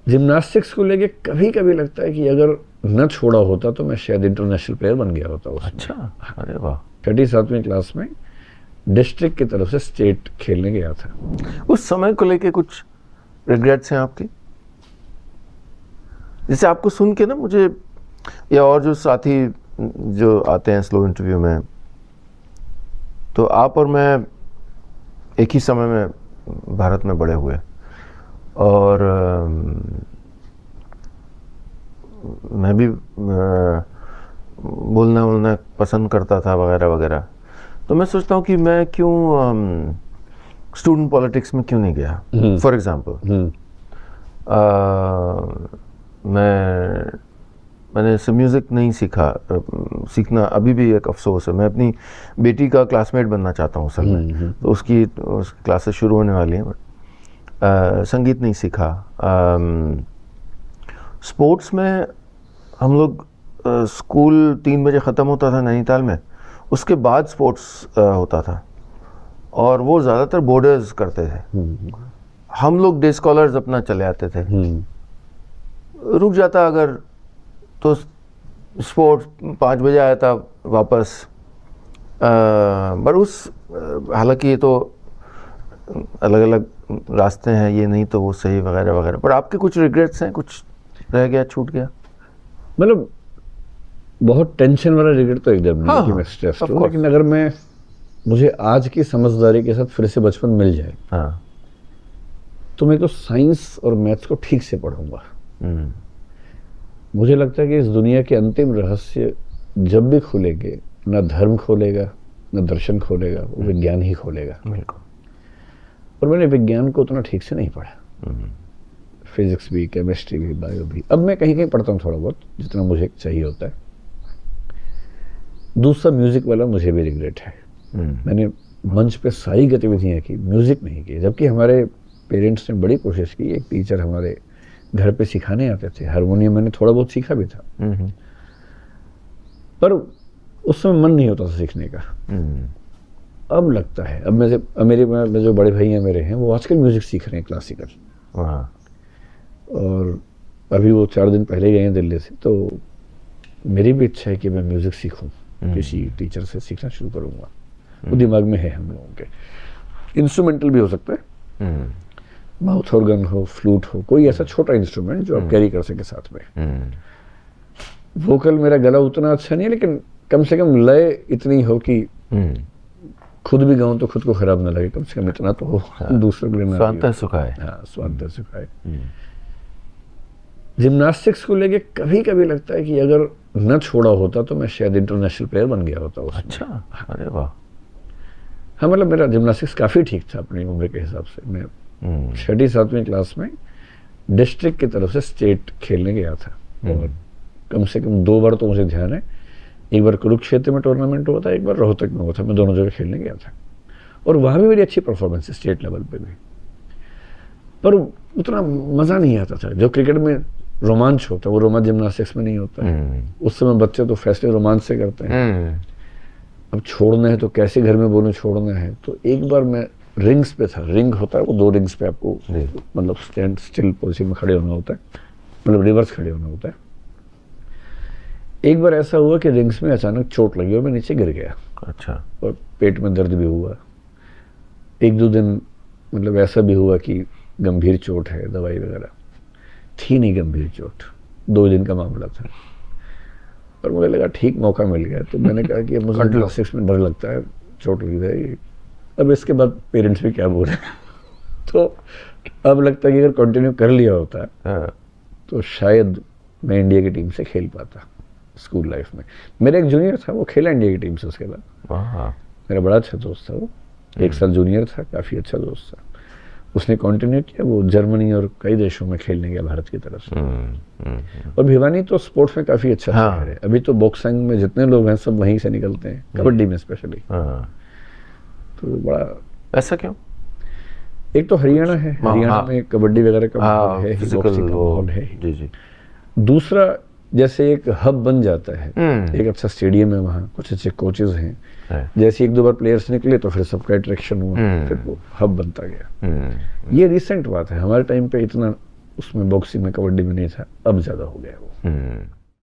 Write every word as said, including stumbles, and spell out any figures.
Gymnastics को लेके कभी कभी लगता है कि अगर न छोड़ा होता तो मैं शायद इंटरनेशनल प्लेयर बन गया होता उसमें। अच्छा, अरे वाह। छठी सातवीं क्लास में डिस्ट्रिक्ट की तरफ से स्टेट खेलने गया था। उस समय को लेके कुछ रिग्रेट्स हैं आपकी? जैसे आपको सुन के ना मुझे, या और जो साथी जो आते हैं स्लो इंटरव्यू में, तो आप और मैं एक ही समय में भारत में बड़े हुए, और आ, मैं भी आ, बोलना बोलना पसंद करता था वगैरह वगैरह। तो मैं सोचता हूँ कि मैं क्यों स्टूडेंट पॉलिटिक्स में क्यों नहीं गया। फॉर एग्जांपल मैं मैंने से म्यूज़िक नहीं सीखा, सीखना अभी भी एक अफसोस है। मैं अपनी बेटी का क्लासमेट बनना चाहता हूँ असल में, तो उसकी उसकी क्लासेस शुरू होने वाली हैं, बट संगीत नहीं सीखा। स्पोर्ट्स में हम लोग स्कूल तीन बजे ख़त्म होता था नैनीताल में, उसके बाद स्पोर्ट्स होता था, और वो ज़्यादातर बॉर्डर्स करते थे। हम लोग डे स्कॉलर्स अपना चले आते थे, रुक जाता अगर तो स्पोर्ट्स पाँच बजे आया था वापस। बट उस हालांकि ये तो अलग अलग रास्ते हैं, ये नहीं तो वो सही वगैरह वगैरह। पर आपके कुछ रिग्रेट्स हैं, कुछ रह गया, छूट गया? मतलब बहुत टेंशन वाला रिग्रेट तो एकदम नहीं हाँ, कि मैं स्ट्रेस हूँ, लेकिन अगर मैं मुझे आज की समझदारी के साथ फिर से बचपन मिल जाए, हाँ, तो मैं तो साइंस और मैथ्स को ठीक से पढ़ूंगा। मुझे लगता है कि इस दुनिया के अंतिम रहस्य जब भी खुलेंगे, ना धर्म खोलेगा ना दर्शन खोलेगा, वो विज्ञान ही खोलेगा। बिल्कुल। और मैंने विज्ञान को उतना ठीक से नहीं पढ़ा, फिजिक्स भी, केमिस्ट्री भी, बायो भी। अब मैं कहीं कहीं पढ़ता हूँ थोड़ा बहुत, जितना मुझे चाहिए होता है। दूसरा म्यूजिक वाला मुझे भी रिग्रेट है। मैंने मंच पे सारी गतिविधियां की, म्यूजिक नहीं की, जबकि हमारे पेरेंट्स ने बड़ी कोशिश की। एक टीचर हमारे घर पे सिखाने आते थे, हारमोनियम मैंने थोड़ा बहुत सीखा भी था, पर उस समय मन नहीं होता था सीखने का। अब लगता है, अब मैं अब मेरे में जो बड़े भाई हैं मेरे हैं, वो आजकल म्यूजिक सीख रहे हैं, क्लासिकल। और अभी वो चार दिन पहले गए हैं दिल्ली से, तो मेरी भी इच्छा है कि मैं म्यूजिक सीखूं, किसी टीचर से सीखना शुरू करूंगा। वो दिमाग में है हम लोगों के। इंस्ट्रूमेंटल भी हो सकता है, माउथ ऑर्गन हो, फ्लूट हो, कोई ऐसा छोटा इंस्ट्रूमेंट जो आप कैरी कर सके साथ में। वोकल मेरा गला उतना अच्छा नहीं है, लेकिन कम से कम लय इतनी हो कि खुद भी गाऊं तो खुद को खराब ना लगे, कम से कम इतना तो हो। हाँ, दूसरों के लिए ना स्वांतः सुखाए। हाँ, स्वांतः सुखाए। जिम्नास्टिक्स को लेके कभी कभी लगता है कि अगर न छोड़ा होता तो मैं शायद इंटरनेशनल प्लेयर बन गया होता उसमें। अच्छा, अरे वाह। हाँ, मतलब मेरा जिम्नास्टिक्स काफ़ी ठीक था अपनी उम्र के हिसाब से। मैं छठी सातवीं क्लास में डिस्ट्रिक्ट की तरफ से स्टेट खेलने गया था, और कम से कम दो बार तो मुझे ध्यान है। एक बार कुरुक्षेत्र में टूर्नामेंट हुआ था, एक बार रोहतक में हुआ था। मैं दोनों जगह खेलने गया था, और वहाँ भी मेरी अच्छी परफॉर्मेंस है स्टेट लेवल पे भी। पर उतना मज़ा नहीं आता था। जो क्रिकेट में रोमांच होता है, वो रोमांच जिम्नास्टिक्स में नहीं होता है। उस समय बच्चे तो फैसले रोमांच से करते हैं। अब छोड़ना है तो कैसे घर में बोलूं छोड़ना है। तो एक बार मैं रिंग्स पे था, रिंग होता है वो दो रिंग्स पे आपको मतलब स्टैंड स्टिल पोजीशन में खड़े होना होता है, मतलब रिवर्स खड़े होना होता है। एक बार ऐसा हुआ कि रिंग्स में अचानक चोट लगी और मैं नीचे गिर गया। अच्छा। और पेट में दर्द भी हुआ। एक दो दिन मतलब ऐसा भी हुआ कि गंभीर चोट है, दवाई वगैरह थी नहीं, गंभीर चोट, दो दिन का मामला था। और मुझे लगा ठीक मौका मिल गया, तो मैंने कहा कि मुझे क्लासिक्स में डर लगता है, चोट लगी जाएगी। अब इसके बाद पेरेंट्स भी क्या बोले। तो अब लगता है कि अगर कंटिन्यू कर लिया होता तो शायद मैं इंडिया की टीम से खेल पाता स्कूल लाइफ में। मेरा एक जूनियर था, वो खेला इंडिया की टीम से उसके बाद। मेरा बड़ा अच्छा दोस्त था वो, एक साल जूनियर था, काफ़ी अच्छा दोस्त था। उसने कंटिन्यू किया, वो जर्मनी और कई देशों में खेलने गया भारत की तरफ से। और भिवानी तो स्पोर्ट्स में काफ़ी अच्छा शहर है। अभी तो बॉक्सिंग में जितने लोग हैं सब वहीं से निकलते हैं, कबड्डी में स्पेशली। तो बड़ा ऐसा क्यों? एक तो हरियाणा है, हरियाणा में कबड्डी वगैरह का माहौल है, बॉक्सिंग का माहौल है। जी जी। दूसरा, जैसे एक हब बन जाता है, एक अच्छा स्टेडियम है वहाँ, कुछ अच्छे कोचेज हैं। जैसे एक दो बार प्लेयर्स निकले तो फिर सबका अट्रैक्शन हुआ, फिर वो हब बनता गया। ये रिसेंट बात है, हमारे टाइम पे इतना उसमें बॉक्सिंग में कबड्डी में नहीं था, अब ज़्यादा हो गया वो। हम्म।